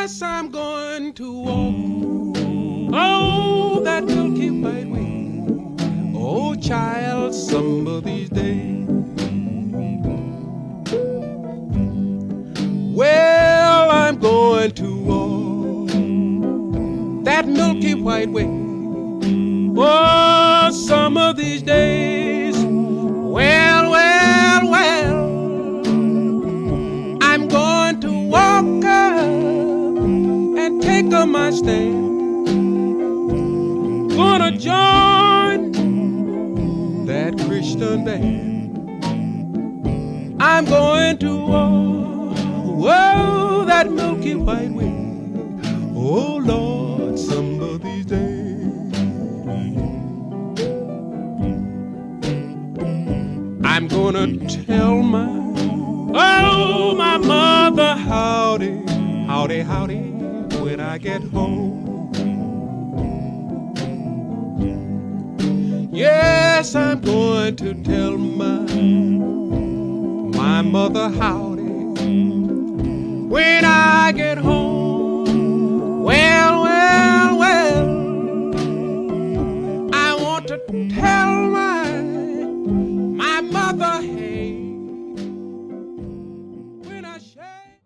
Yes, I'm going to walk, oh, that milky white way. Oh, child, some of these days. Well, I'm going to walk that milky white way. Oh, some of these days. Well, well, well, I'm going to walk up and take up my stand. Gonna join that Christian band. I'm going to walk, whoa, that milky white way. Oh, Lord, some of these days. I'm gonna tell my mother howdy, howdy, howdy when I get home. Yes, I'm going to tell my mother howdy when I get home. Well, well, well, I want to tell my mother, hey, when I shake.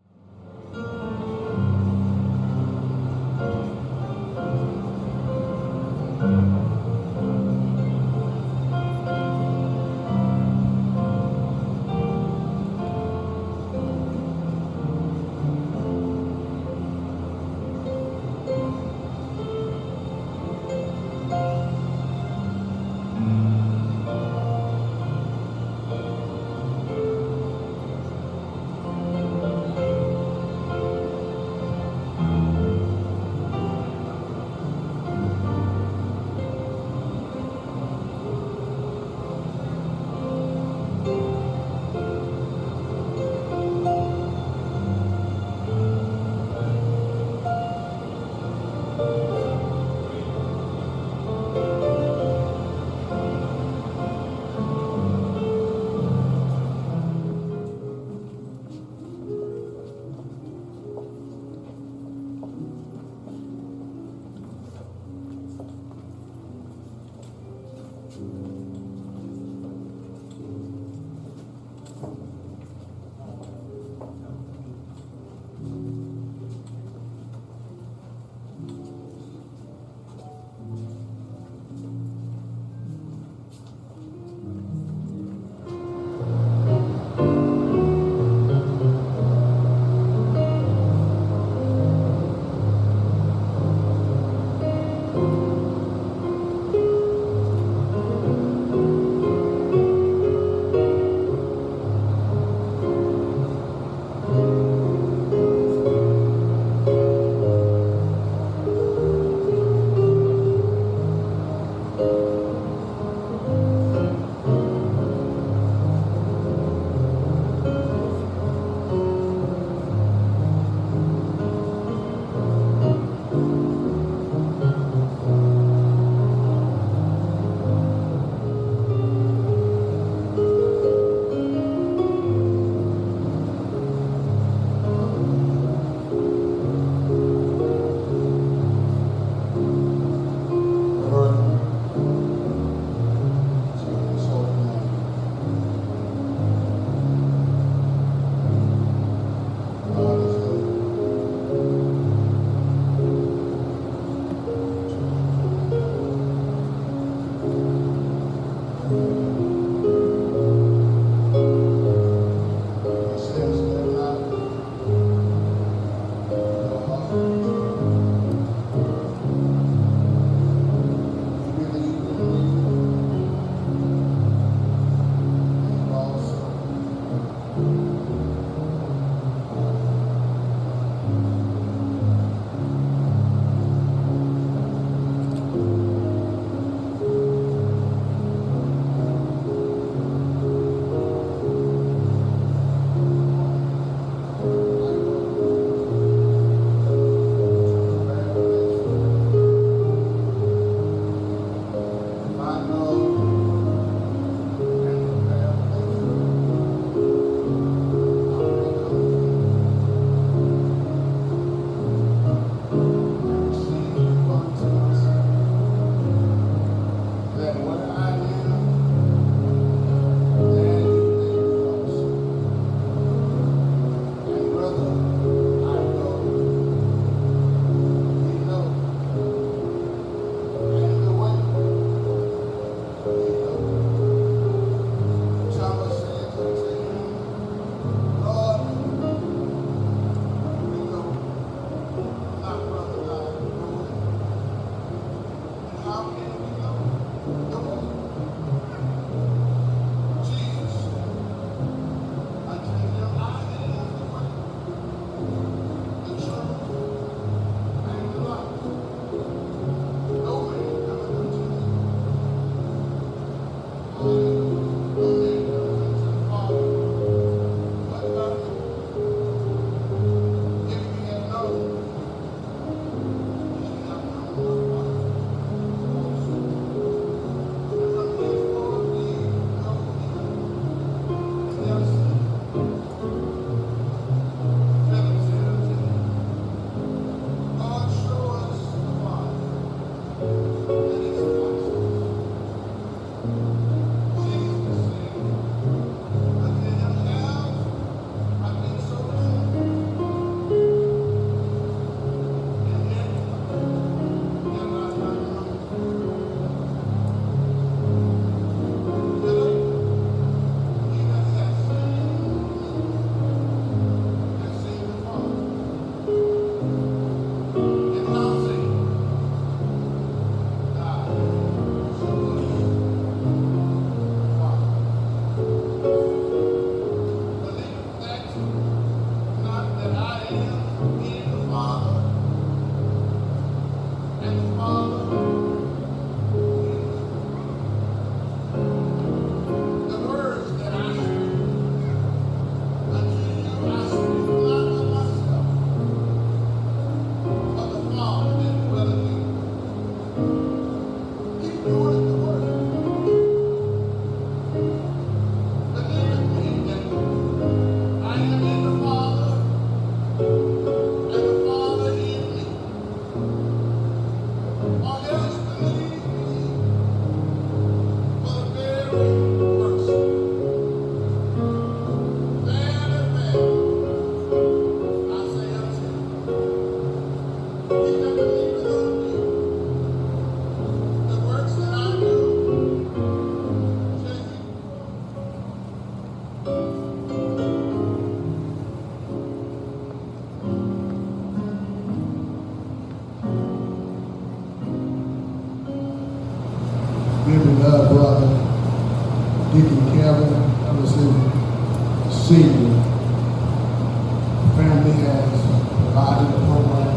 season, the family has provided a program,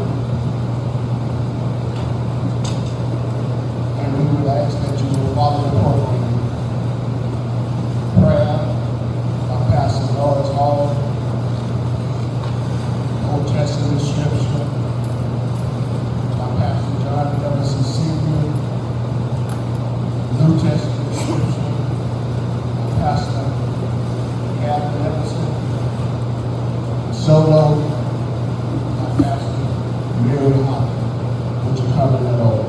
and we would ask that you will follow the program. Prayer by Pastor Lawrence Hall, Old Testament Scripture by Pastor John Everson Sr., New Testament Scripture by Pastor Everson, solo by Pastor Mary Holland. Would you cover that all?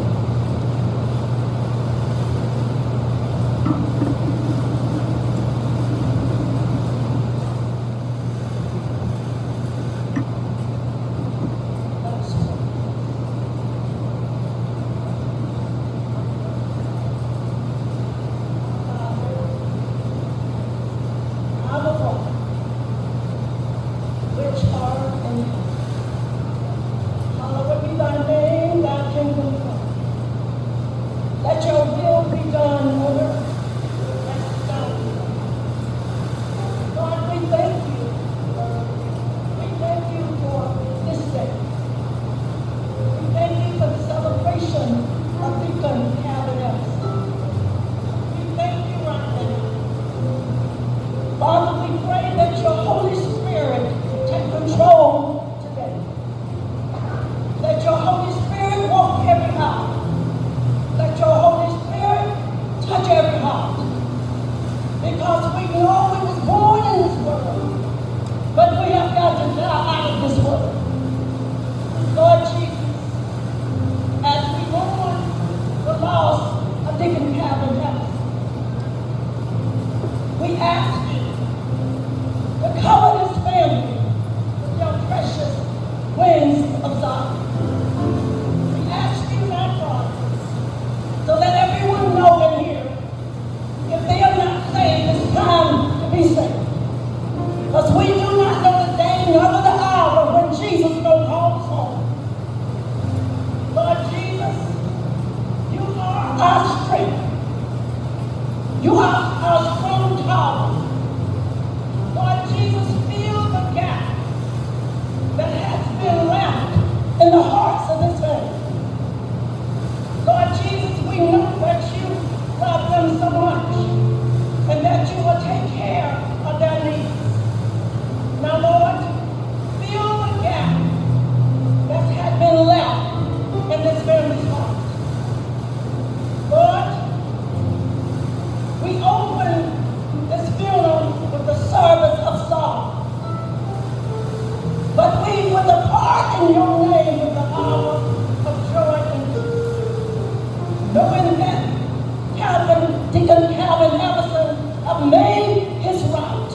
Deacon Everson have made his right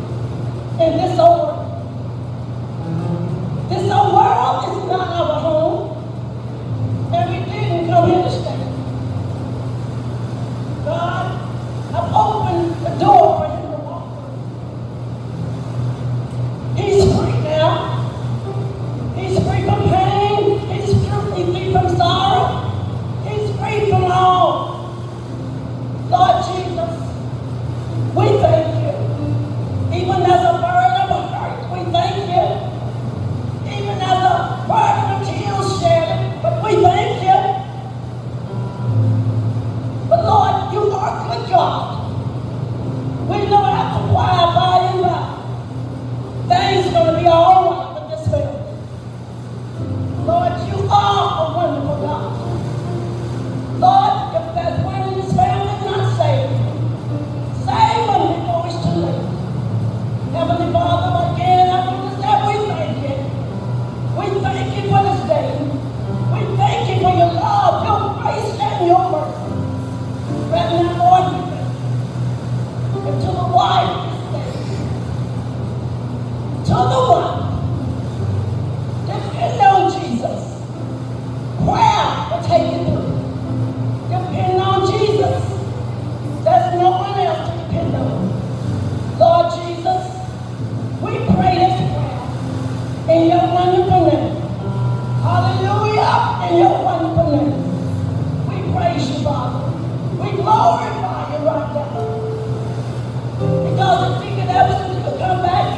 in this old world. This old world is not our home, and we didn't come here to stay. God, I've opened the door for him to walk through. He's free now. He's free from pain. He's free from sorrow. He's free from all. Lord Jesus, we thank you. Even as a burden of hurt, we thank you. Even as a burden of tears shed, but we thank you. But Lord, you are good God. We know after a while, by and by, things are going to be all right with this family. Lord, you are a wonderful God. Lord, if there's one in this family not saved, save them before it's too late. Heavenly Father, again, I want to say we thank you. We thank you for this day. We thank you for your love, your grace, and your mercy. Right now, Lord, we thank you. And to the wife this day, to the one, depend on Jesus. Prayer will take you through. Depend on Jesus. There's no one else to depend on. Lord Jesus, we pray this prayer in your wonderful name. Hallelujah, in your wonderful name. We praise you, Father. We glorify you right now. Because if Deacon Everson could come back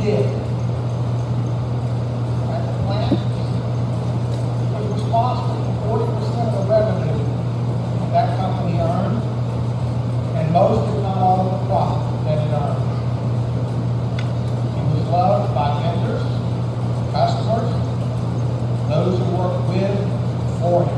did. At the plant, he was responsible for 40% of the revenue that company earned, and most, if not all, of the profit that it earned. He was loved by vendors, customers, those who worked with, for him.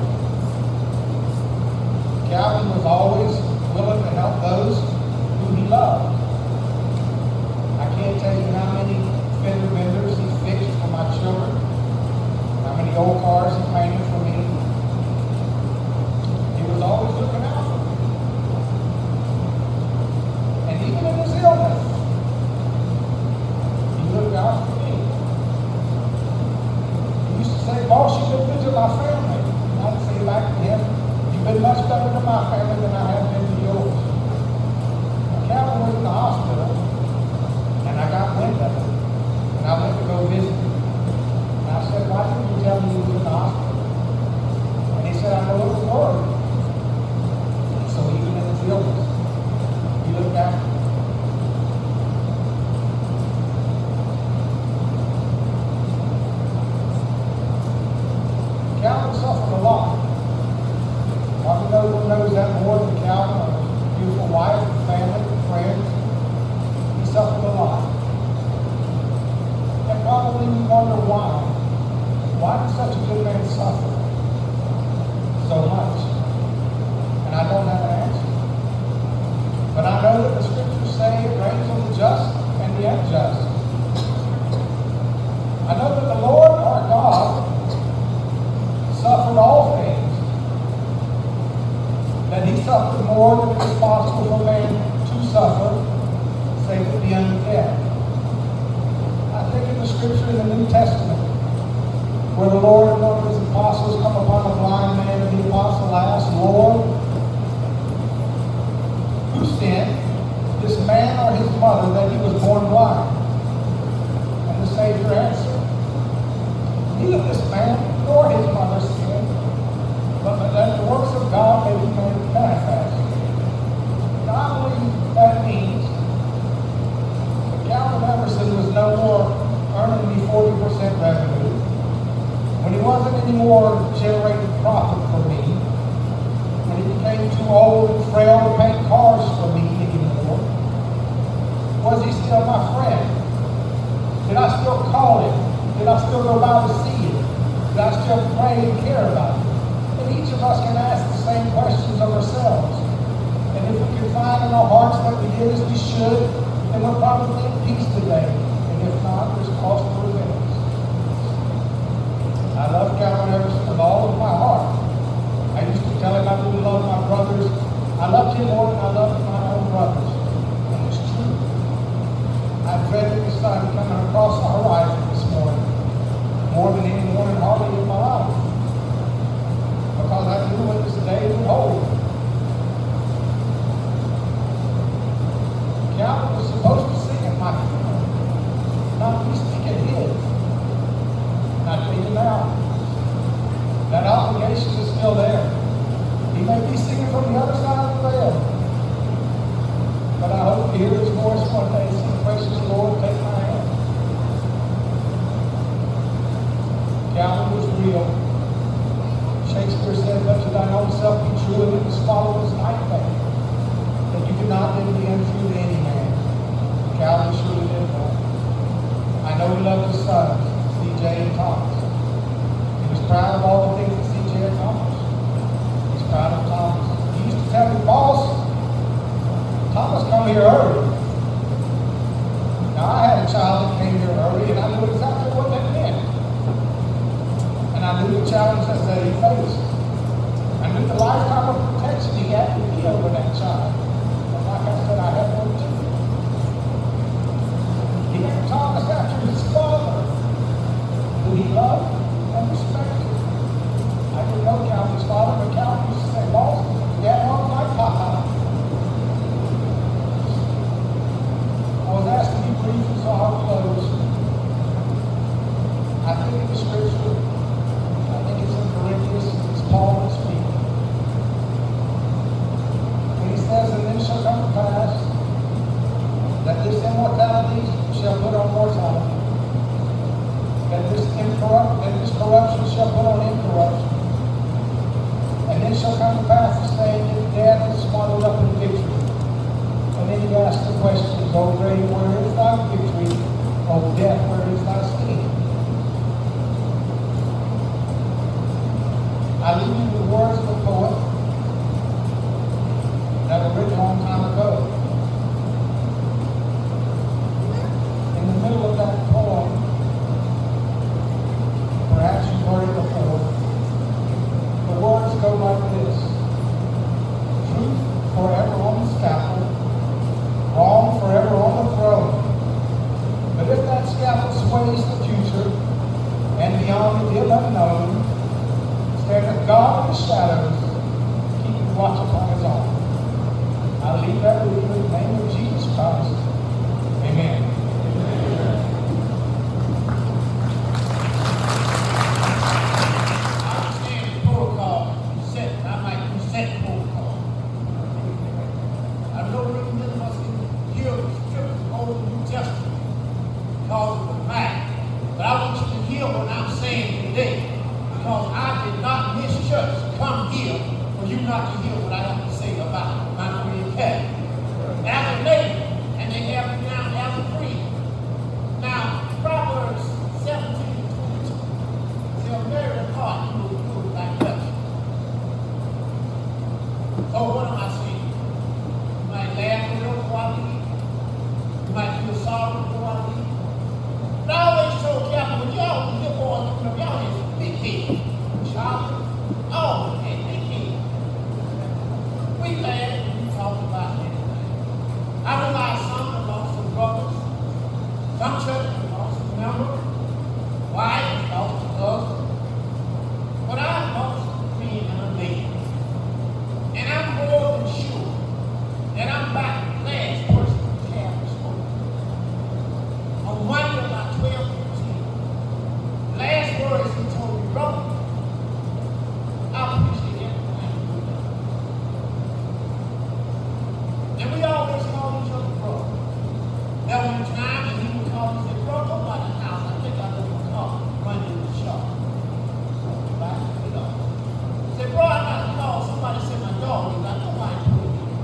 Gaulden was always willing to help those who he loved. I can't tell you how many fender benders he fixed for my children, how many old cars he painted for me. He was always looking out for me. And even in his illness, he looked out for me. He used to say, "Boss, you've been good to my family." And I'd say back to him, "You've been much better to my family than I have been to yours." Calvin was in the hospital, and I got wind of it, and I went to go visit him. And I said, "Why didn't you tell me he was in the hospital?" And he said, "I know it was worried." And so even in his illness, he looked after me. Calvin suffered a lot. Probably no one knows that more than Calvin, or his beautiful wife, and family, and friends. He suffered a lot. And probably we wonder why. Why did such a good man suffer so much? And I don't have an answer. But I know that the scriptures say it rains on the just and the unjust. I know that the Lord our God suffered all things. That he suffered more than it is possible for man to suffer, save it be unto death. I think in the scripture in the New Testament, where the Lord and one of his apostles come upon a blind man, and the apostle asks, "Lord, who sinned, this man or his mother, that he was born blind?" And the Savior answered, "Neither this man nor his mother sinned, but that the works of God may be made manifest." And I believe that means that Calvin Everson was no more earning me 40% revenue, when he wasn't anymore generating profit for me, when he became too old and frail to paint cars for me anymore. Was he still my friend? Did I still call him? Did I still go by to see him? Did I still pray and care about him? And each of us can ask the same questions of ourselves. And if we can find in our hearts that we did as we should, then we're probably at peace today. And if not, there's cause for repentance. I love Calvin Everson with all of my heart. I used to tell him I didn't love my brothers. I loved him more than I loved my own brothers. And it's true. I dreaded the sun coming across the horizon this morning more than any morning hardly in my life, because I knew what this day would hold. Calvin was supposed to sing at my funeral, not me speak at his. And I tell you now, that obligation is still there. He may be singing from the other side of the veil, but I hope to hear his voice one day, saying, "Precious Lord, take my hand." Calvin was real. Shakespeare said, "But to thine own self be true, and it was followed as night day, that you could not live the untrue to any man." Calvin surely did that. I know he loved his sons, C.J. and Thomas. He was proud of all the things that C.J. accomplished. He's proud of Thomas. He used to tell me, "Boss, Thomas come here early." Now, I had a child that came here early, and I knew exactly what that meant. And I knew the challenges that he faced. I knew the lifetime of protection he had to be over that child. And like I said, I had one too. He named Thomas after his father, who he loved and respected. I didn't know Calvin's father, but Calvin used to say, "Boss, Dad loves like Papa." I was asked to be brief, so I'll close. I think in the scripture, I think it's in Corinthians, it's Paul that's speaking. When he says, "And then shall come to pass that this immortality shall put on mortality. And this corruption shall put on incorruption. And then shall come to pass the saying that death is swallowed up in victory. And then he asks the question, O grave, where is thy victory? O death, where is thy sting? I leave you the words of a poet that were written a long time ago. In the middle of that poem, perhaps you've heard it before, the words go like this: truth forever on the scaffold, wrong forever on the throne. But if that scaffold sways the future and beyond the dim unknown, standeth God in the shadows, keeping watch upon his own. I leave that with you in the name of Jesus Christ. Amen. I understand the protocol. I might reset the protocol. I know really none of us can hear the scriptures of the Old and New Testament because of the fact. But I want you to hear what I'm saying today. Because I did not miss church come here for you not to hear what I have to say about my friend Kevin. As a neighbor, and they have me down as a friend. Now, Proverbs 17 and 22 tell Mary and heart you will do it like that. So what am I saying? You might laugh a little before I leave. You might feel sorry before I leave. But I always told Captain, when y'all was little boys, y'all is big head. Charlie, oh, and big head. We laughed and we talked about anything. I realized some have lost some brothers. Some churches have lost some members. Wives lost some husbands. But I lost a friend and a lady. And I'm more than sure that I'm about the last person to have spoken. On Monday, about 12:15, last words he told me, brother, I appreciate everything you've done. And we always call each other brother. There was a time that he would call me and say, bro, go by the house. I think I know your car running in the shop. Right? You know. Say, bro, I got a call. Somebody said my dog is. I know why I put it in.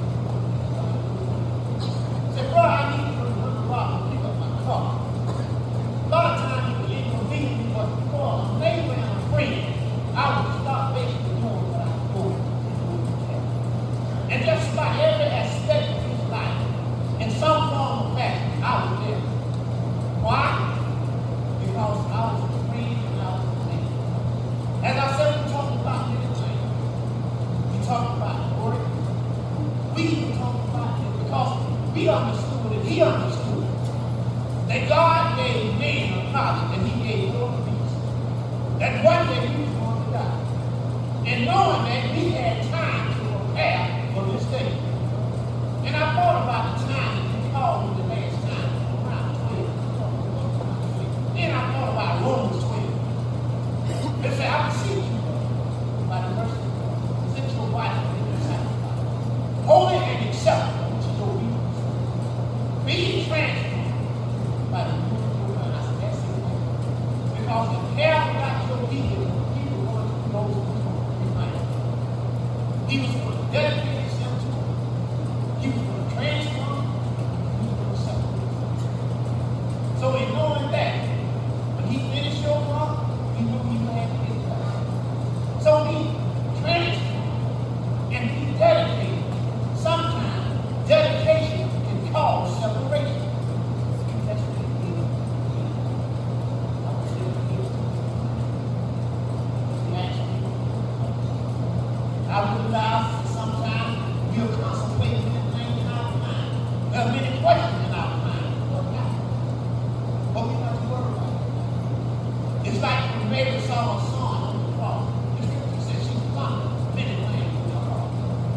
Say, bro, I need you to run around and pick up my car. A lot of times it would inconvenience me, but for a neighbor and a friend, I would stop basically doing what I was doing. And just about every aspect of his life, in some form or fashion, I was there. Why? Because I was a friend and I was a neighbor. As I said, we talked about many things. We talked about work. We even talked about it because we understood and he understood that God gave man a knowledge and he gave world peace. That one day he was going to die. And knowing that we had time to prepare for this day. And I thought about the time that he called me the last time, around 12. Then I thought about Romans 12. They say, I beseech you, by the mercy of God, present your body a living sacrifice, holy and acceptable, which is your obedience. Be transformed by the renewing of your mind. I said, that's it. Because if hell got your obedience, he was going to know who was going to remind you. He was going to dedicate himself to it. He was going to transform it. He was going to separate it. So in knowing that, when he finished your work, he knew he would have to get it back. So he transformed and he dedicated. Sometimes dedication can cause separation. That's what he did. I was there to hear. He asked me. I realized that sometimes we'll concentrate on things in our mind. There are many questions in our mind. But we have to worry about it. It's like when Mary saw her son on the cross. The scripture says she found many things in her heart.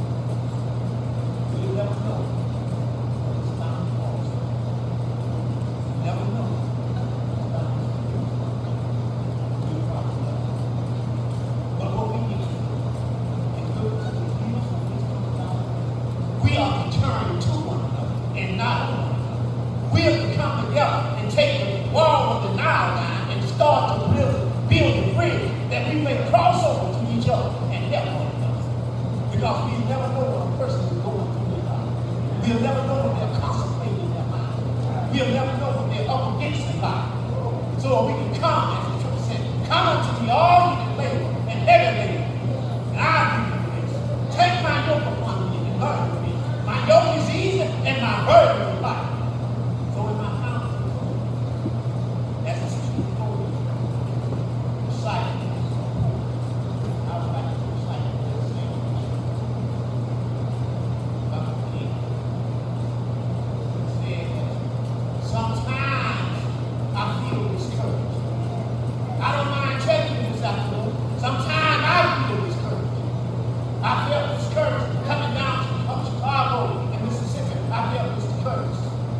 You never know. It's down the cross. You never know. It's down the cross. You probably know. But what we need to do is look to the hills from which comes down. We are to turn to one another and not on one another. will to come together and take the wall of the Nile down and start to build the bridge that we may cross over to each other and help one another. Because we never know what a person is going through their life. We'll never know what they're contemplating in their mind. We'll never know what they're up against in life. So we can come, as the church said, come unto me all you can labor and heavy labor, and I'll give you grace. Take my yoke upon me and learn from me. My yoke is easy and my burden is light. So in my mouth, as the scripture told me, recite, I would like to recite that same about the king. It said that sometimes I feel discouraged. I don't mind telling you this afternoon. Sometimes I feel discouraged. I felt discouraged coming down from Chicago and Mississippi. I felt discouraged.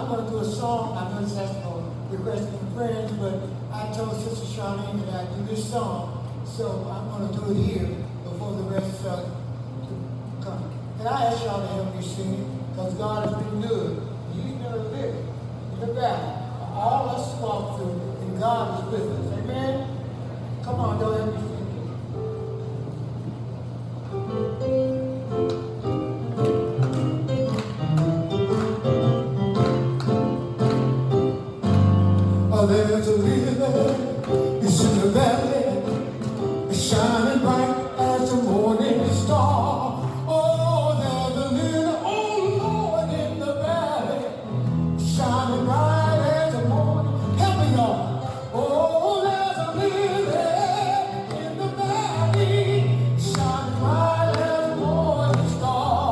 I'm going to do a song. I know this has for requesting from friends, but I told Sister Charlene that I'd do this song, so I'm going to do it here before the rest come. And I ask y'all to help me sing it, because God has been good. You never live in the valley. All us walk through, and God is with us. Amen? Come on, don't help me sing it. There's a river, it's in the valley, it's shining bright as the morning star. Oh, there's a little old Lord in the valley, shining bright as the morning. Help me, y'all. Oh, there's a river in the valley, shining bright as the morning star.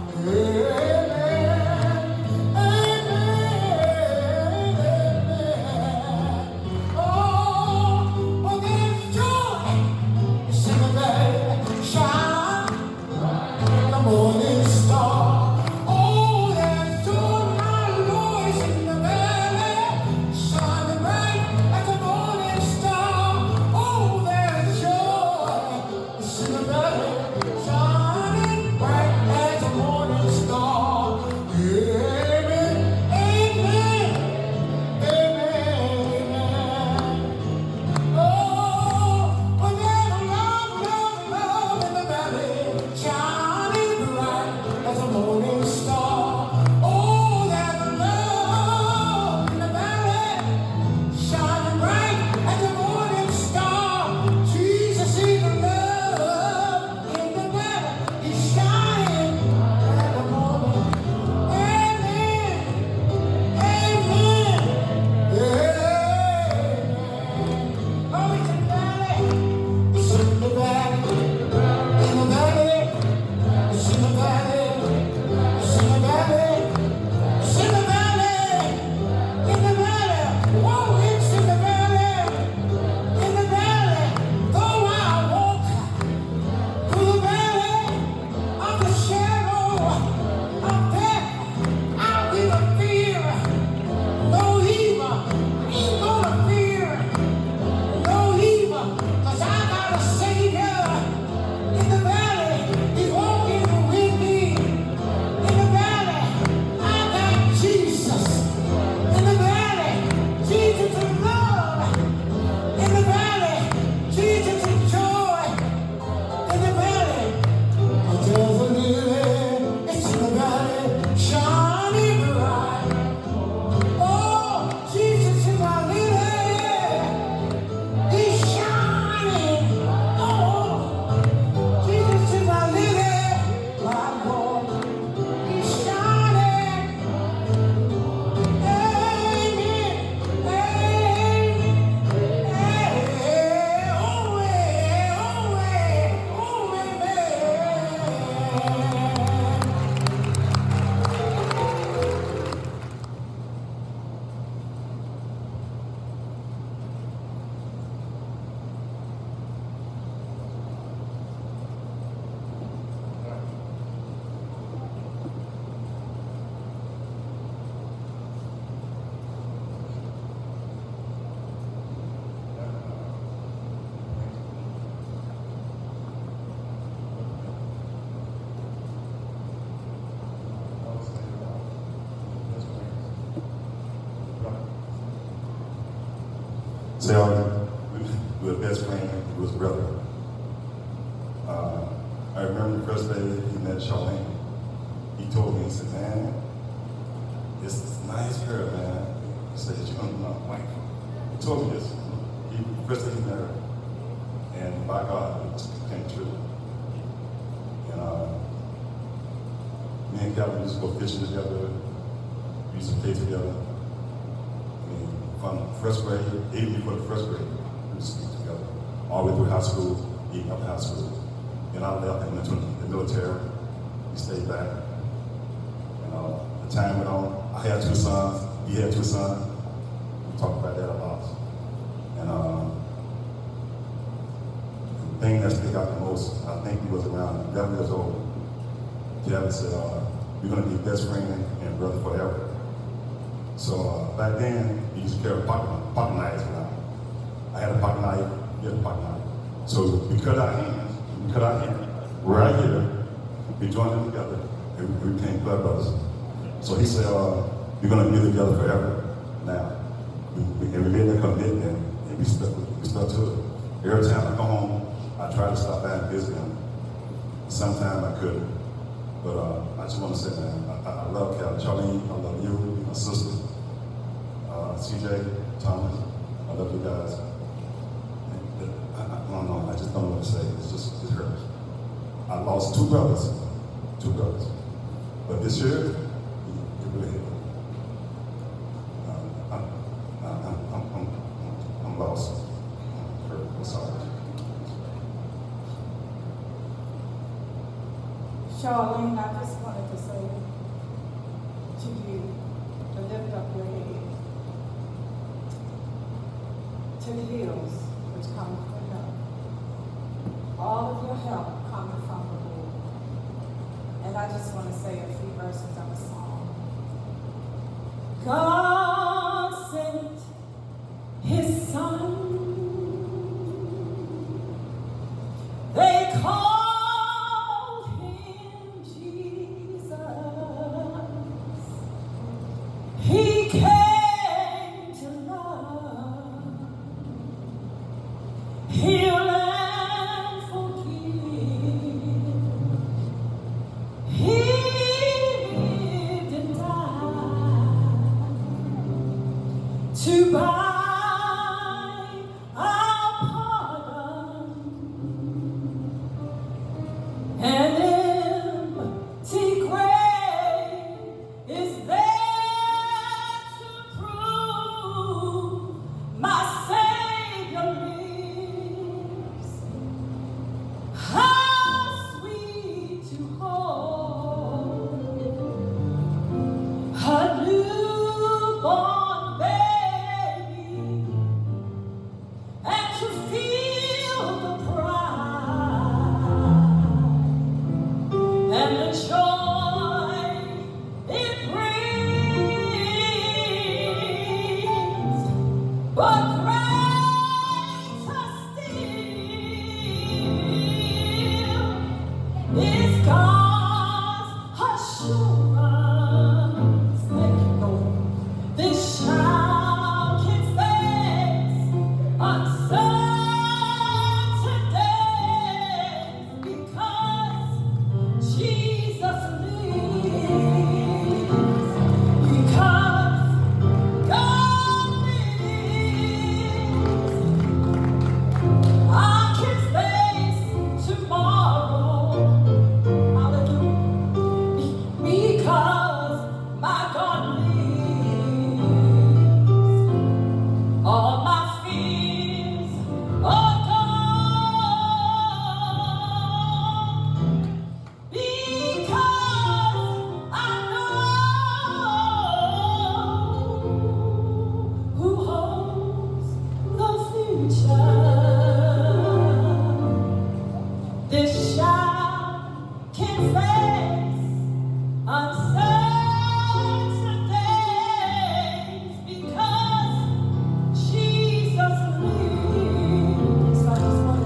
Morning star. Oh, there's joy, my Lord, is in the valley, shining bright like a morning star. Oh, there's joy, it's in the valley, shining bright as a morning star. Amen, amen, amen. Oh, there's a love in the valley, shining as a morning star. Oh, there's a love in the valley, shining bright as a morning star. Jesus is the love in the valley, he's shining as a morning. Amen, amen, amen. Oh, it's in the valley, it's in the valley, in the valley. It's in the valley, it's in the valley, it's in the valley, in the valley. Oh, it's in the valley, in the valley. Though I walk through the valley of the shadow of death, I'll never fear no evil. Ain't gonna fear no evil, 'cause I got a Savior in the valley. He's walking with me in the valley. I got Jesus in the valley. Jesus is love in the valley. Jesus is joy in the valley. There's a lily, it's in the valley, shining bright. Oh, Jesus is our lily. He's shining. Oh, Jesus is our lily, my Lord. He's shining. Amen. Amen. Oh, Tell me, we were best friend, he was brother. I remember the first day he met Charlene. He told me, he said, man, this nice girl, man. He said, you're gonna be my wife. He told me this. First day he met her. And by God, it just came true. And me and Calvin used to go fishing together. We used to play together. From first grade, even before the first grade, we used to be together. All the way through high school, even up high school. And I left and went to the military. We stayed back. And the time went on. I had 2 sons. He had 2 sons. We talked about that a lot. And the thing that stuck out the most, I think he was around 11 years old. Gavin said, we're going to be best friend and brother forever. So back then, he used to carry pocket knives around. I had a pocket knife, he had a pocket knife. So we cut our hands, right here, we joined them together, and we became blood brothers. So he said, we're gonna be together forever now. We made that commitment, and we stuck to it. Every time I come home, I try to stop by and visit him. Sometimes I couldn't, but I just want to say, man, I love Charlene, I love you, my sister, CJ, Thomas, I love you guys. I don't know, I just don't know what to say. It hurts. I lost two brothers. But this year, it really hit me. I'm lost. I'm sorry. Charlene, I just wanted to say to you to lift up your head to the hills which come from God. All of your help coming from the Lord. And I just want to say a few verses of a song. God sent his son. They called him Jesus. He came to love, heal and forgive. He lived and died to buy our pardon. An empty grave is there to prove my Savior lives. How sweet to hold a newborn baby and to feel the pride and the joy it brings. But greater still is God's assurance. Thank you, Lord. This child can face uncertain days because Jesus lives. Because God lives, I can face tomorrow. Hallelujah. Because my God lives. All my fears are gone. Because I know who holds the future. This child can face uncertain days because Jesus lives. I just wanted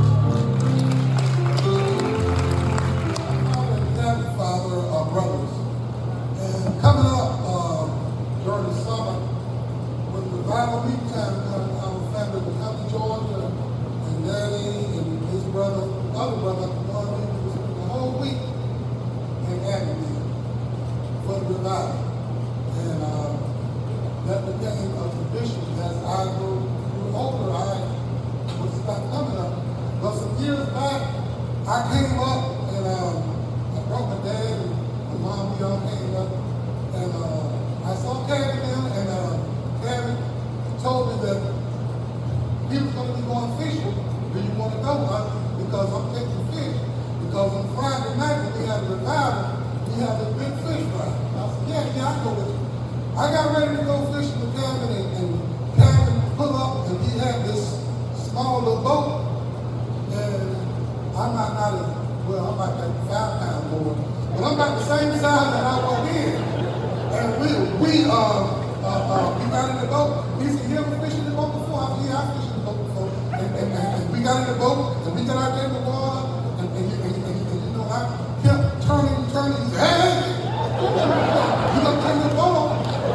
to Father, brothers, and coming up during the summer, when the revival meeting time comes, our family will come to Georgia, and Daddy and his brother, other brother, will spend the whole week in Abbeville for the revival. And that became a tradition as I grew older. I would start coming up. But some years back, I came up and I brought my dad and my mom, we all came up. And I saw Kevin there, and Kevin told me that he was going to be going fishing. Do you want to go? Because I'm taking fish. Because on Friday night when we had a revival, we had a big fish fry. I said, yeah, I'll go with you. I got ready to go fishing with Kevin, and Kevin pulled up, and he had this small little boat. And I'm not as, well, I'm like 5 pounds more, but I'm about the same size that I was in. And we We got in the boat. He said, "You ever fished in the boat before?" I said, "Yeah, I fished in the boat before." And we got in the boat, and we got out there in the water, and you know, I kept turning. He said, "Hey, you gonna turn the boat on?"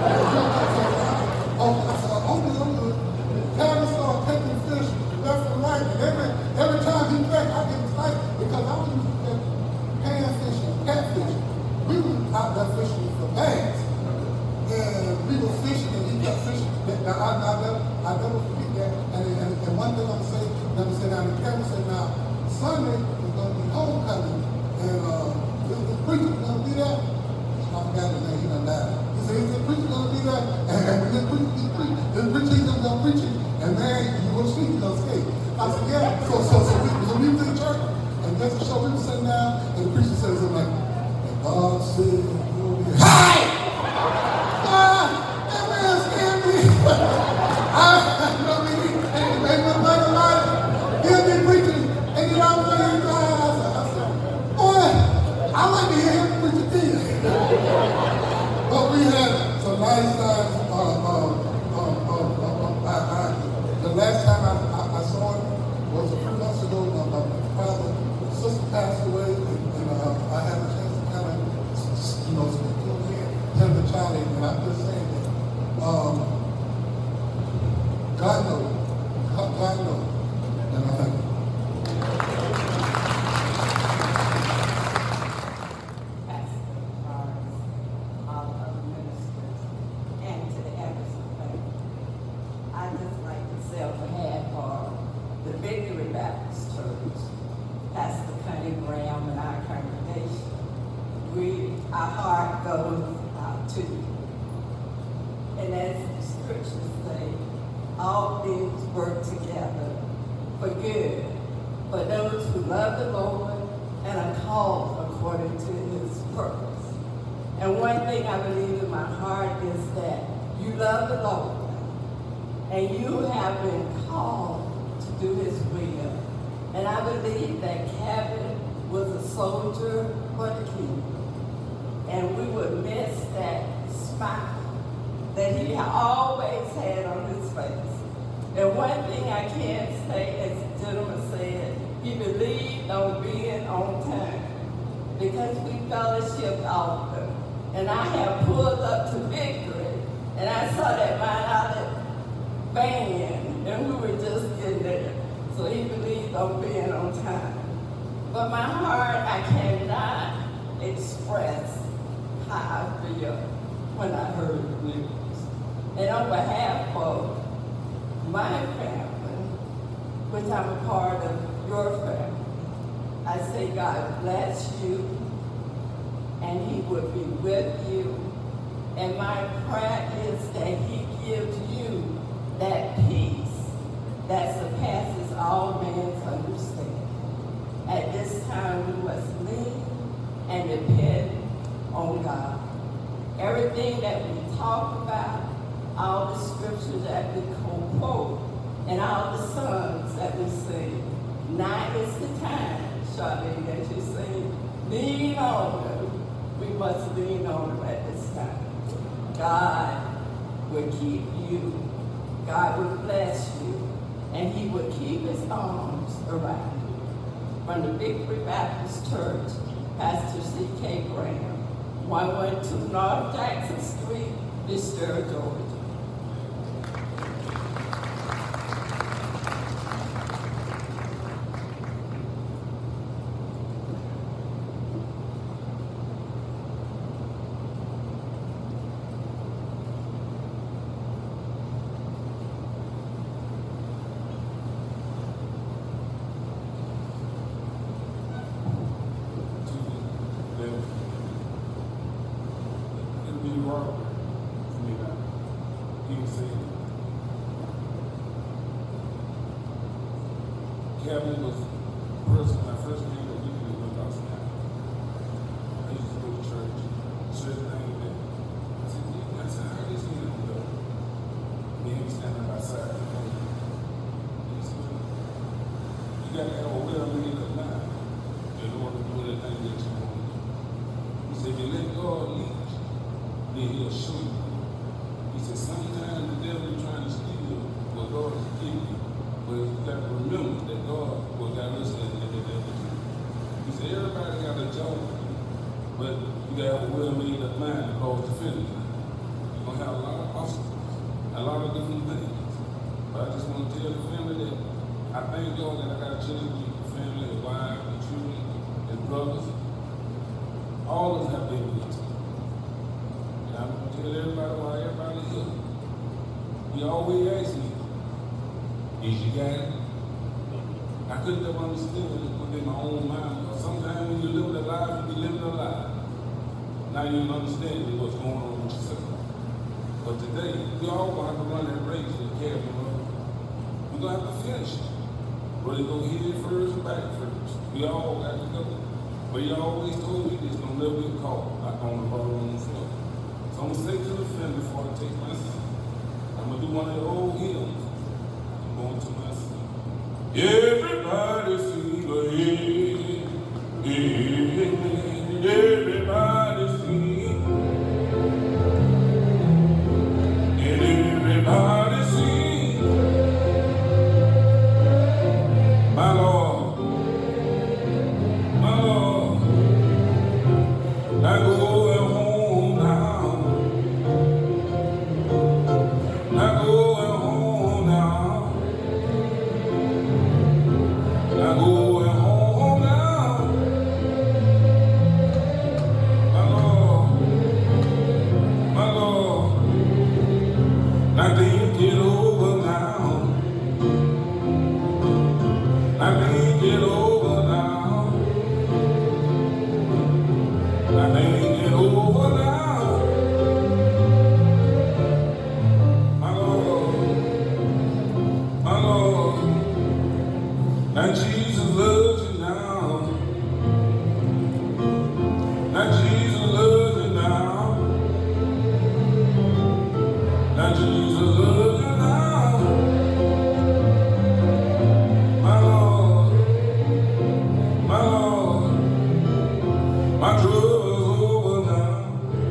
Oh, I said, "I'm good." Harry started taking fish left and right, and every time he drank, I get excited because I was used to pan fishing, catfish. We were out there fishing for bass. And we were fishing, and he kept fishing. Now, I never forget that. And one thing I'm saying, let me say down the camera, say now, Sunday is going to be homecoming, and the preacher's going to be there. I forgot his name, he done died. He said, "Is the preacher going to be there?" And when the preacher's going to preach it, and man, you will see, you're going to skate. I said, "Yeah." So we was in church, and just to show, we were sitting down, and the preacher said something like, "And God said, you'll be high." That man scared me. He'll be preaching, and then I'm saying, I said, "Boy, I like to hear him preach again." But we had some nice times. The last time I saw him was a few months ago. My father's sister passed away, and I had a chance to kind of, speak to him, tell the child, and I'm just saying that God knows. God knows. And I thank you. Our heart goes out to you. And as the scriptures say, all things work together for good for those who love the Lord and are called according to his purpose. And one thing I believe in my heart is that you love the Lord and you have been called to do his will. And I believe that Kevin was a soldier for the king. And we would miss that smile that he always had on his face. And one thing I can say, as the gentleman said, he believed on being on time because we fellowshiped often. And I have pulled up to Victory, and I saw that Mount Olive band, and we were just getting there. So he believed on being on time. But my heart, I cannot express how I feel when I heard the news. And on behalf of my family, which I'm a part of your family, I say God bless you, and he would be with you. And my prayer is that he gives you that peace that surpasses all man's understanding. At this time, we must lean and depend on God. Everything that we talk about, all the scriptures that we quote, and all the songs that we sing, now is the time, Charlene, that you sing, lean on him. We must lean on him at this time. God will keep you. God will bless you. And he will keep his arms around you. From the Victory Baptist Church, Pastor C.K. Graham, 112 North Jackson Street, Fitzgerald, Georgia. Kevin was the person when I first came to Deacon in Wilcox County. I used to go to church, certain things that I said, Deacon, I said, I heard this nigga on the then he was standing outside. He said, you got to have a well made up mind in order to do anything that you want to do. He said, if you let God lead you, then he'll show you. He said, sometimes the devil is trying to steal what God has given you. But you got to remember that God will got us in the truth. He said everybody got a job, but you got to have a well-made up mind called the finish line. You're going to have a lot of obstacles, a lot of different things. But I just want to tell the family that I thank God that I got a chance with the family, the wife, the children, the brothers. All of them have been good to me. And I'm going to tell everybody why everybody here. He always asks me, is you got it? I couldn't have understood it within my own mind. Because sometimes when you live a life, you be living a lie. Now you don't understand what's going on with yourself. But today, we all going to have to run that race and carry the road. We're going to have to finish it. Whether you go head first or back first. We all got to go. But you always told me this, don't let me call like on the bottom on the floor. So I'm going to say to the family before I take my seat, I'm going to do one of the old hymns. I'm going to my seat. Everybody sing ahead. Everybody sing. And everybody sing. My Lord. My Lord. I go home now. I go home now. I go home now. My Lord, I think it over now. I think it over now. I think it over now. My Lord, now Jesus loves you now. Now Jesus loves you now. Now Jesus loves you now. My Lord, my trouble's over now.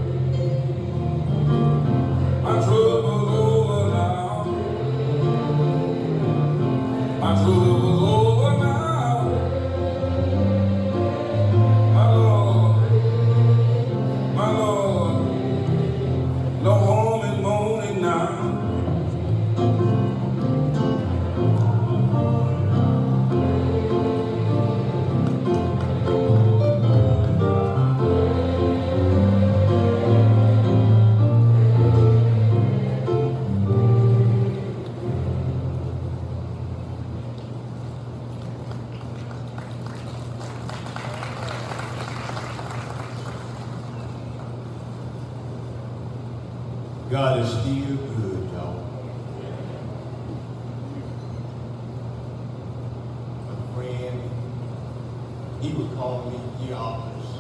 My trouble's over now. My trouble's over now. My Lord, no home and moaning now. God is still good, y'all. A friend, he would call me Theophilus,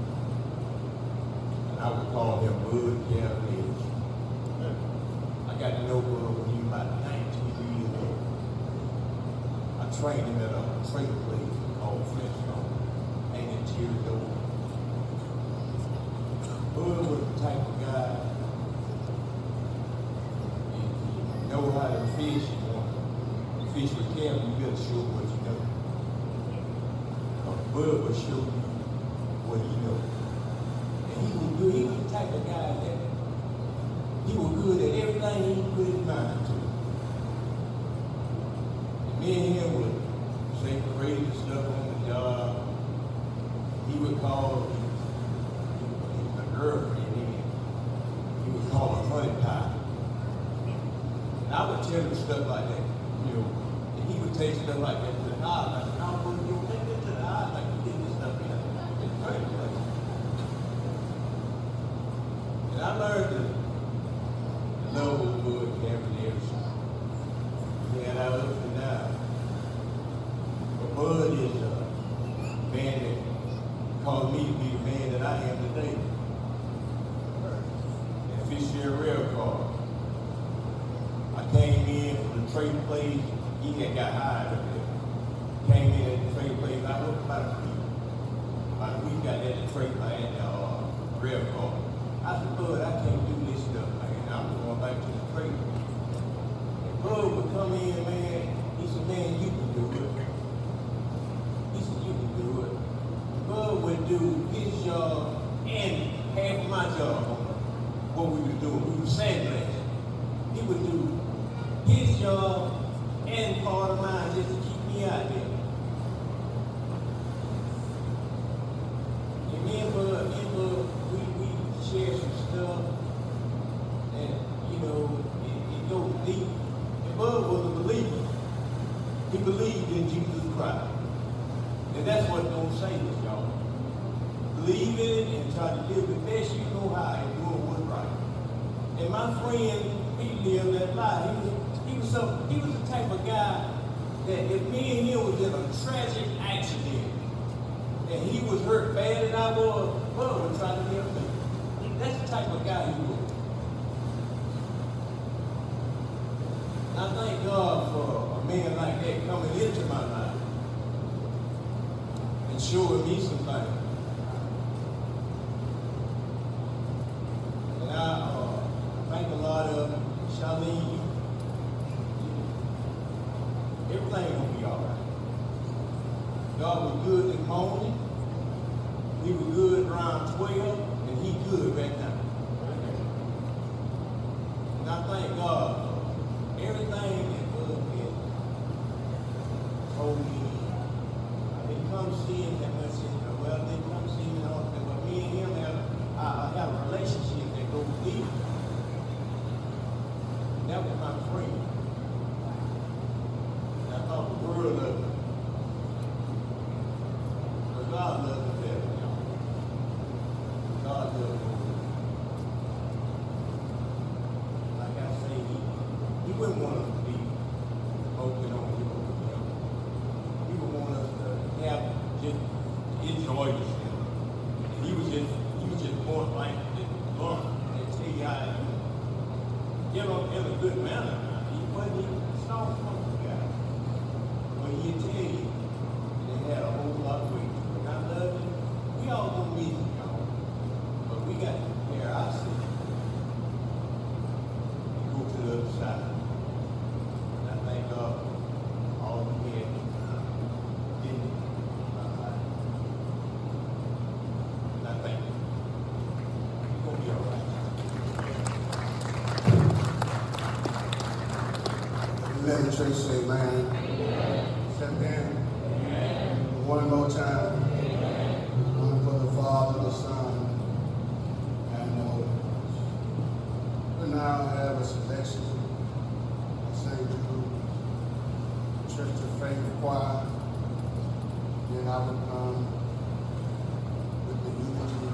and I would call him Bud Cavaliers. I got to know Bud when he was about 19 years old. I trained him at a trailer place called Flintstone, hanging Terry Door. Bud was the type of guy know how to fish. You want to fish with Kevin, you better show what you know. Bud will show you what he knows. And he was good. He was the type of guy that he was good at everything he put his mind to. And me and him would say crazy stuff on the job. He would call my girlfriend in. He would call her honey pie. And I would tell him stuff like that, you know, and he would take stuff like that to the house. I said, no, well, you don't take that to the house like you did this stuff in. It's crazy. And I learned to love old Bud Cavaliers. And I looked him down. But Bud is a man that caused me to be the man that I am today. And Officiating rail car. I came in from the trade place. He had got hired up there. Came in at the trade place. I worked about a week. About a week I had the trade. I had the rail car. I said, Bud, I can't do this stuff, man. I I'm going back to the trailer. And Bud would come in, man. He said, man, you can do it. He said, you can do it. Bud would do his job and half of my job on what we were doing. We were sandblasting. He would do his job and part of mine just to keep me out there. And me and Bud, we shared some stuff, and you know, it goes deep. And Bud was a believer. He believed in Jesus Christ. And that's what's going to save us, y'all. Believe in it and try to live the best you know how and doing what's right. And my friend, he lived that life. He was the type of guy that if me and him was in a tragic accident and he was hurt bad and I was, Bud would try to help me. That's the type of guy he was. And I thank God for a man like that coming into my life and showing me some things. And I thank a lot of Charlene. Everything gonna be all right. God was good in the morning. We were good around 12, and he good right now. And I thank God for everything that was in. Told me, I didn't come see him that much, well, I didn't come see him often, but me and him have a relationship that goes deep. And that was my friend. The world loved him. But God loved him better, y'all. God loved him. Like I say, he wouldn't want us to be open on him. He would want us to have just enjoy yourself. And he was just more like to learn and tell you how to get on in a good manner. He wasn't even soft. He tell you, they had a whole lot of weight. And I love you. We all gonna meet you, y'all. But we got to prepare ourselves. Go to the other side. And I thank God for all we had in my life. And I thank you. It's gonna be all right. Let the church say, man. Step in. One more time. One for the Father, the Son, and the Holy Ghost. We now have a selection of St. Jude Church of Faith Choir. Then I would come with the unity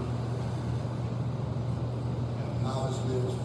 and acknowledgement.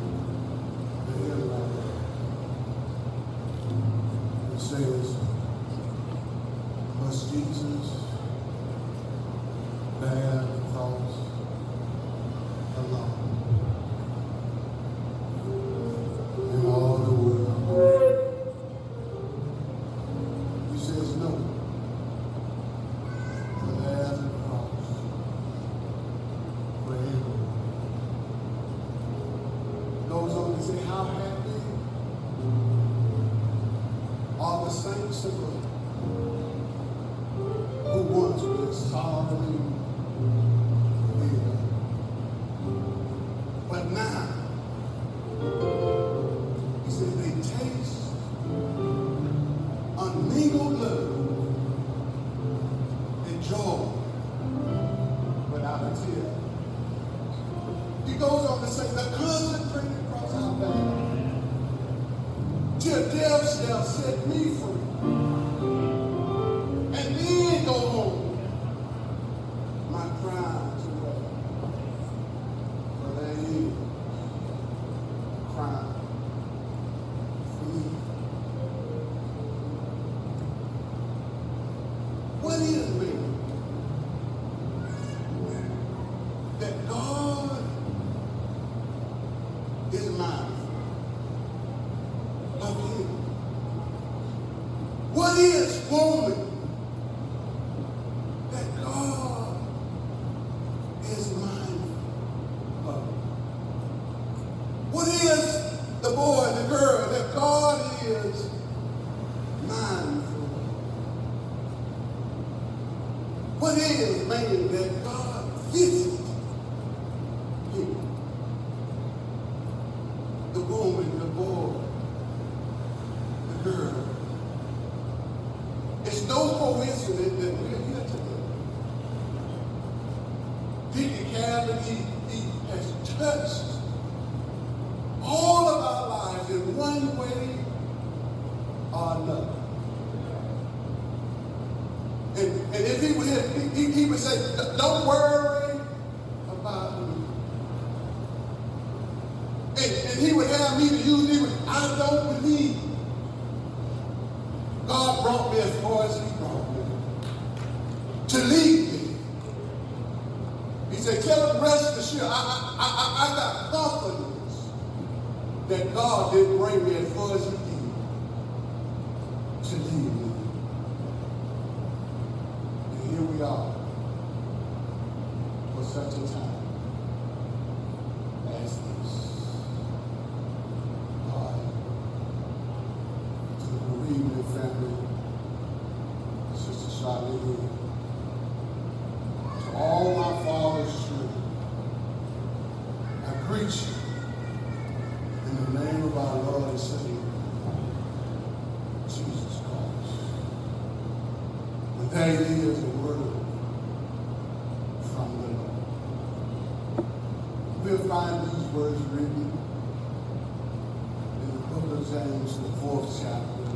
says, Jesus bear the cross alone. In all the world, he says no. For there's a cross for everyone. Goes on to say, how happy are the saints of God who once were sorrowing living, but now he said they taste unmingled love and joy without a tear. He goes on to say, the concentrated across our back till death shall set me free. And then go home, my crown to wear. For there is a crown for me. What is me? That God is mindful of him. What is woman? That God is mindful of. What is the boy and the girl? That God is mindful of. What is man? That God visits him. The woman, the boy, the girl. It's no coincidence that we're here today. Deacon Gaulden, he has touched all of our lives in one way or another. And if he would have, he would say, don't worry about me. And he would have me to use me. I don't believe God brought me as far as he brought me to lead me. He said, tell him rest assured. I got confidence that God didn't bring me as far as he did to lead me. And here we are for such a time as this. God, to the bereavement family, Sister Charlene, to all my father's children, I greet you in the name of our Lord and Savior, Jesus Christ. And there is a word from the Lord. We'll find these words written in the book of James, the 4th chapter,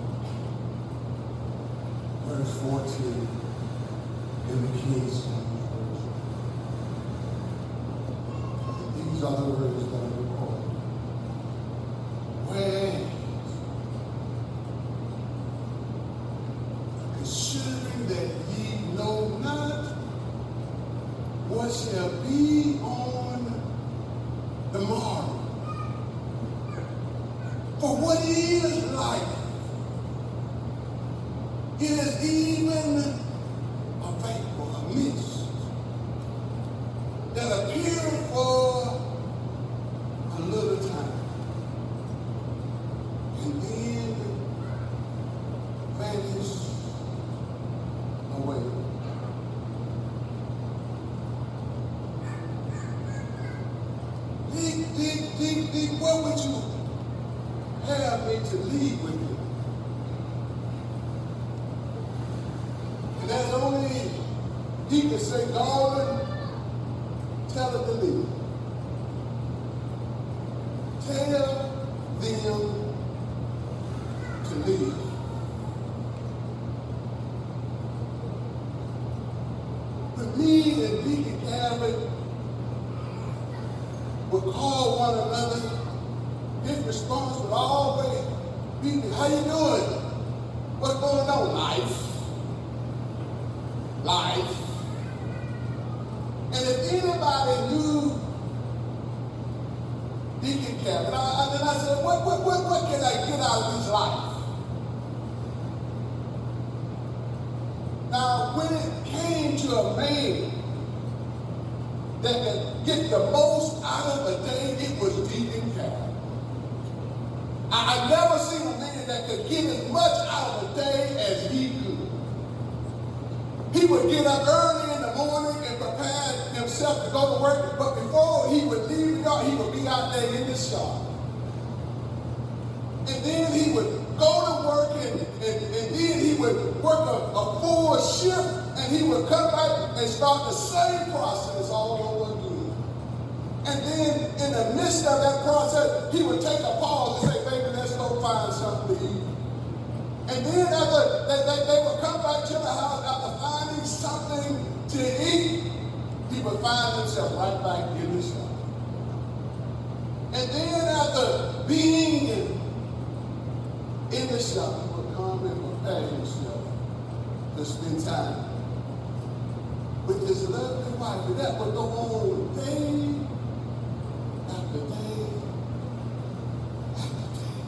verse 14, in the King James Version. And these are the words that are recorded. Whereas, considering that ye know not what shall be on the morrow, for what is life? It is even a vapor, a mist, that appeareth for a little time, and then vanish away. Dig, what would you have me to leave with you? And there's only, he can say, Gaulden, tell it to leave. Tell them to leave. But me and Deacon Gaulden would call one another. His response would always be, how you doing? What's going on, life? life. And if anybody knew Deacon Kevin, then I said, what can I get out of his life? Now, when it came to a man that could get the most out of a day, it was Deacon Kevin. I never seen a man that could get as much out of a day as he could. He would get up early in the morning and prepare himself to go to work, but before he would leave the yard, he would be out there in the shop. And then he would go to work, and then he would work a full shift, and he would come back and start the same process all over again. And then in the midst of that process, he would take a pause and say, baby, let's go find something to eat. And then after they would come back to the house after finding something to eat, he would find himself right back in the shop. And then after being in the shop, he would come and prepare himself to spend time with his lovely wife. And that would go on day after day after day.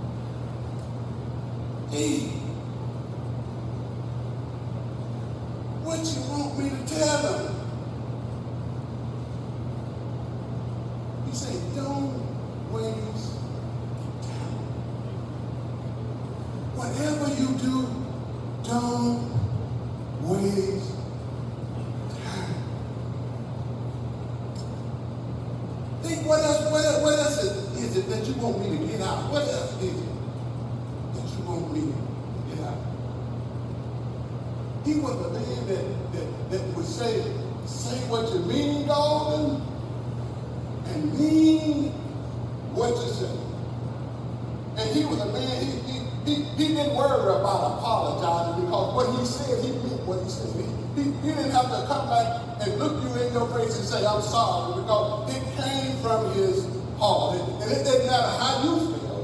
Hey, what you want me to tell him? He said, don't waste time. Whatever you do, don't waste time. Think what else is it that you want me to get out? What else is it that you want me to get out? He was a man that would say what you mean, Gaulden, and mean what you say. And he was a man, he didn't worry about apologizing, because what he said, he meant what he said. He didn't have to come back and look you in your face and say, I'm sorry, because it came from his heart. And it didn't matter how you feel,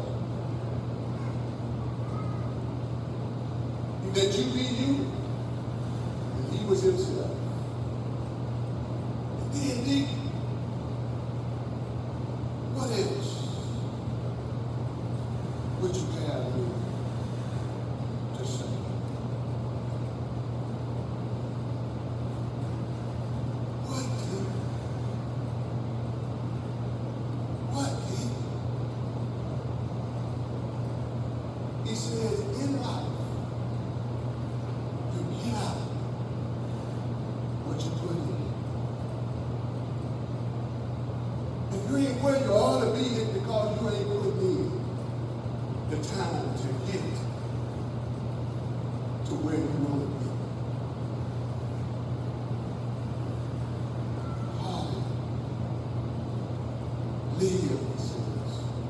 that you be you, and he was himself. And then Deacon, what else would you have me to say? He says, in life, you get out what you put in. If you ain't where you ought to be, it's because you ain't put in the time to get to where you want to be. Live, he says.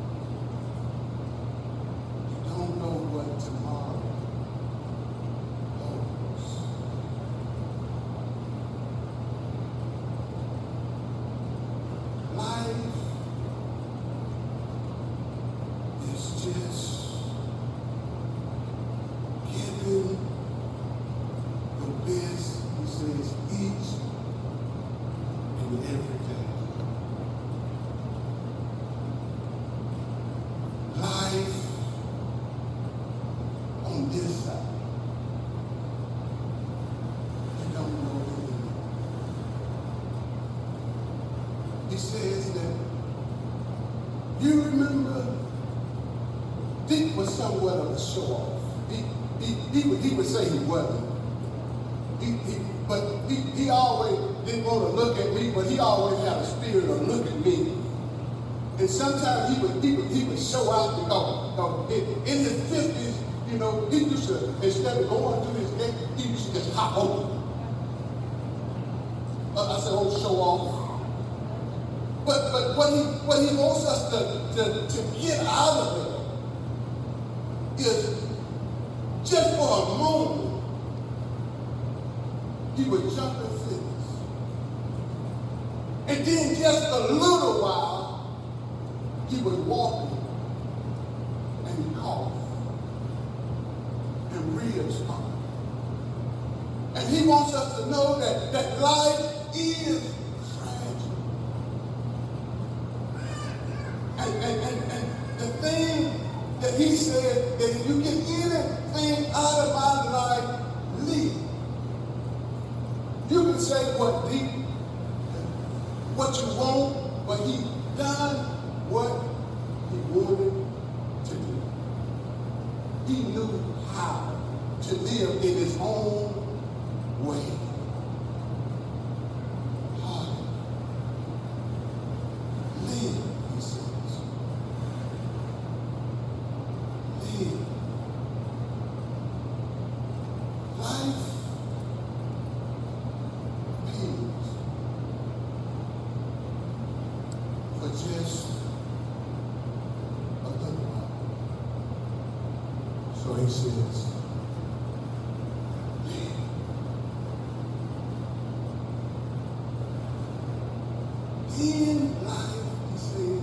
You don't know what tomorrow holds. Life is just giving the best, he says, each and every day. Life on this side, you don't know it. He says that, you remember, Dick was somewhat of a show-off. He would say he wasn't. But he always didn't want to look at me, but he always had a spirit of look at me. And sometimes he would show out because in his 50s, you know, he used to, instead of going through his gate, he used to just hop over. I said, oh, show off. But what he wants us to get out of it is just for a moment, he would jump in fitness. And then just a little while, he would walk and he'd cough and ribs pop. And And he wants us to know that life is fragile. And the thing that he said, that if you get anything out of my life, leave. You can say what you want, but he done what he wanted to do. He knew how to live in his own way. Live, he says. Live. Life pays for just a little while. So he says, in life, he says,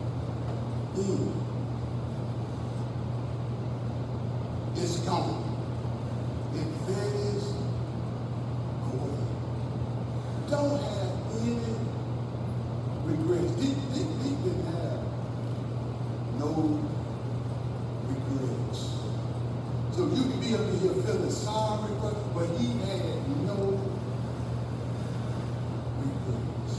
it's gone. It vanishes away. Don't have any regrets. He didn't have no regrets. So you can be up here feeling sorry, but he had no regrets.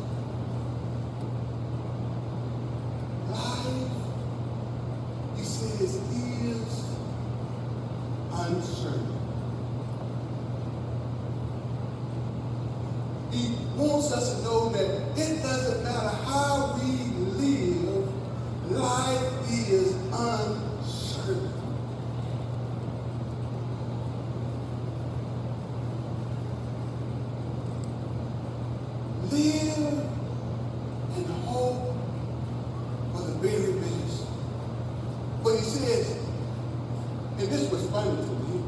Life, he says, is uncertain. He wants us to know that it doesn't matter how we live, life is uncertain. Live and hope for the very best. But he says, and this was funny to me,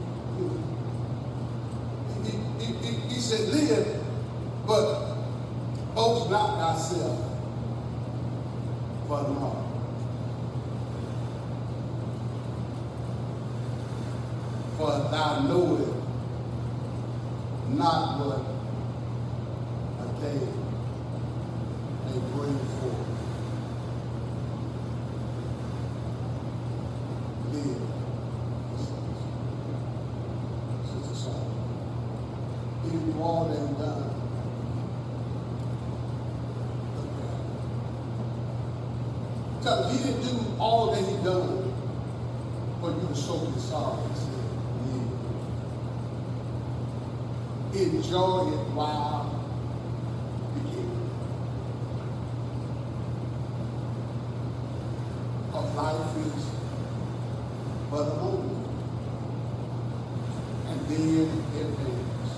he said, live, but boast not thyself for tomorrow. For thou knowest not what a day may bring forth. Live, he says. Sister Sarah, he didn't do all that he done. Because he didn't do all that he done for you to show his sorrow. He said, live. Enjoy it while you can. Because life is but a moment. And then it ends.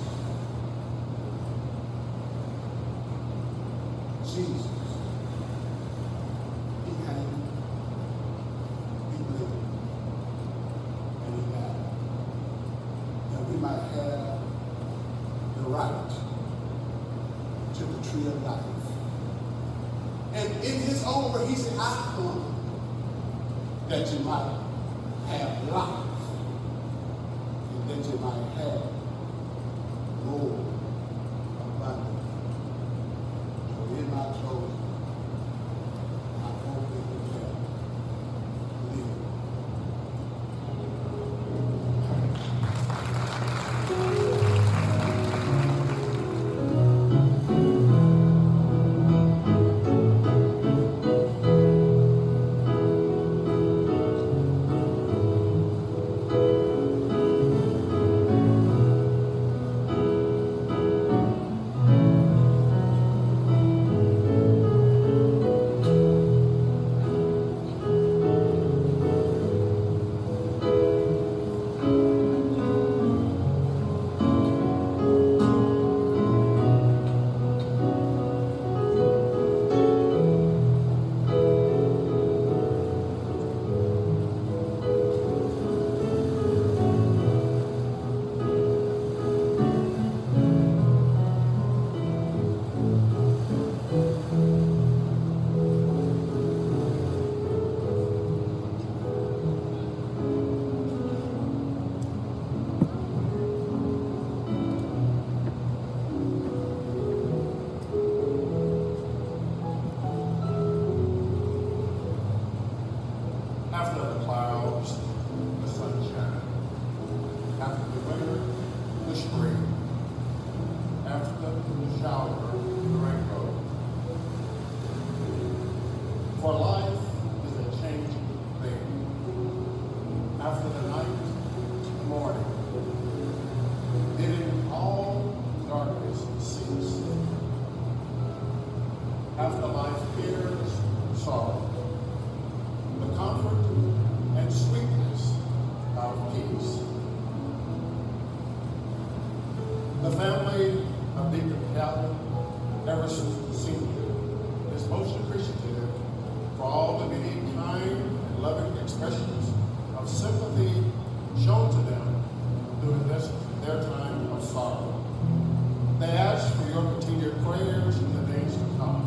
Jesus. To the tree of life. And in his own word, he said, I come that you might have life and that you might have more abundant. So in my chosen, I hope that you can live. After the clouds, the sunshine. After the winter, the spring. After the shower, the rainbow. For life is a changing thing. After the night, the morning. Bidding all darkness cease. After life hears sorrow. The comfort and sweetness of peace. The family of Deacon Everson Sr. is most appreciative for all the many kind and loving expressions of sympathy shown to them during their time of sorrow. They ask for your continued prayers in the days to come.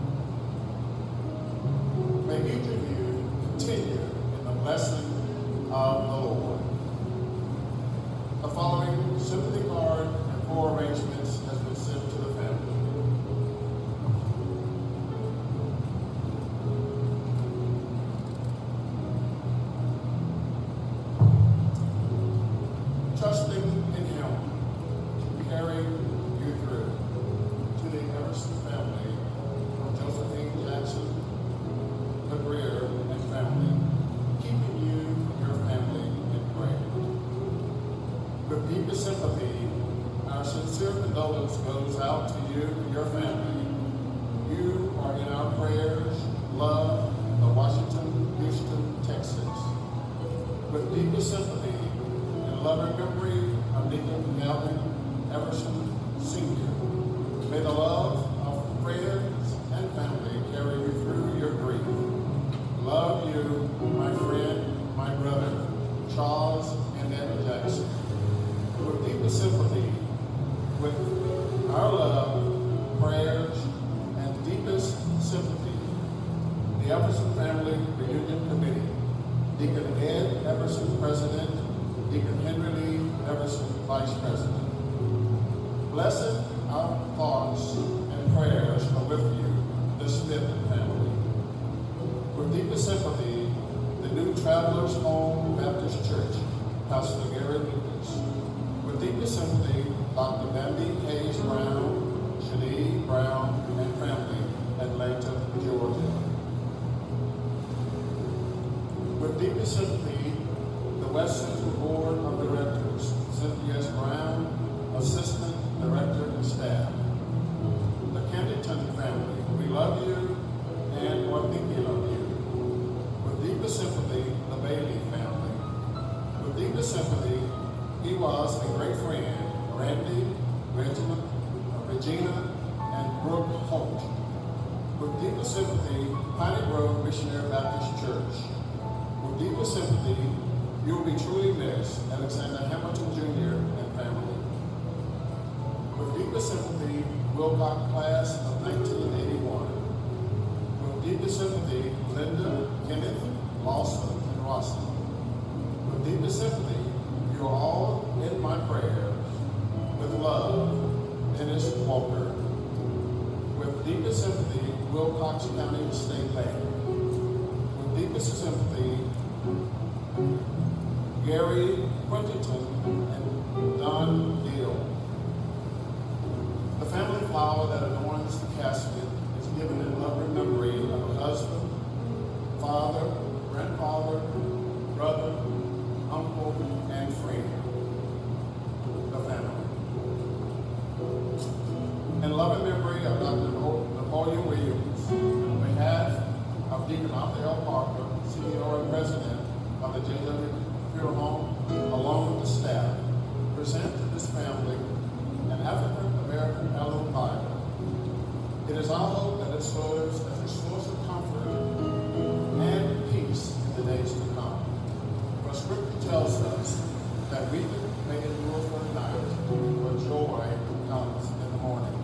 May each of you continue in the blessing of the Lord. The following sympathy card and 4 arrangements has been sent to the family. Trusting in Him to carry you through. To the Everson family, from Josephine Jackson, the Greer and family, keeping you and your family in prayer. With deepest sympathy, our sincere condolence goes out to you and your family. You are in our prayers, love, the Washington, Houston, Texas. With deepest sympathy and loving memory of Deacon Gaulden Everson Sr., may the love of friends and family carry you through your grief. Love you, my friend, my brother, Charles and Evan Jackson. With deepest sympathy, with our love, prayers, and deepest sympathy, the Everson Family Reunion Committee, Deacon Ed Everson, President, Deacon Henry Lee Everson, Vice President. Blessed our thoughts and prayers are with you, the Smith family. With deepest sympathy, the New Travelers Home Baptist Church, Pastor Gary Lucas. With deepest sympathy, Dr. Bambi Hayes Brown, Shanae Brown, and family, Atlanta, Georgia. With deepest sympathy, the West Central Board of Directors, Cynthia S. Brown, Assistant Director and Staff. The Kennington family, we love you and we're thinking of you. With deepest sympathy, the Bailey family. With deepest sympathy, he was a great friend, Randy, Regina, and Brooke Holt. With deepest sympathy, Piney Grove Missionary Baptist Church. With deepest sympathy, you will be truly missed, Alexander Hamilton Jr. and family. With deepest sympathy, Wilcox class of 1981. With deepest sympathy, Linda, Kenneth, Lawson, and Rossi. With deepest sympathy, you are all in my prayers. With love, Dennis Walker. With deepest sympathy, Wilcox County State Bank. With deepest sympathy, Gary Quinterton and Don Deal. The family flower that adorns the casket is given in loving memory of a husband, father, grandfather, brother, uncle, and friend. The family. In loving memory of Dr. Napoleon Williams, on behalf of Deacon Raphael Parker, CEO and President of the JW Funeral Home, along with the staff, present to this family an African-American Hallowed Bible. It is our hope that it serves as a source of comfort and peace in the days to come. For Scripture tells us that weeping may endure for the night, but joy comes in the morning.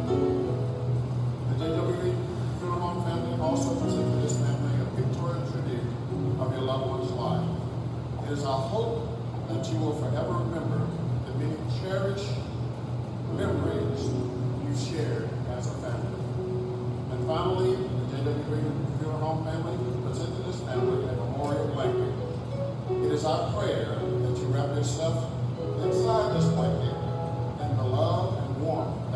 The JW Funeral Home family also presented this family a pictorial tribute of your loved one's life. It is our hope that you will forever remember the many cherished memories you shared as a family. And finally, the JW Funeral Home family presented this family a memorial is our prayer that you wrap yourself inside this blanket in the love and warmth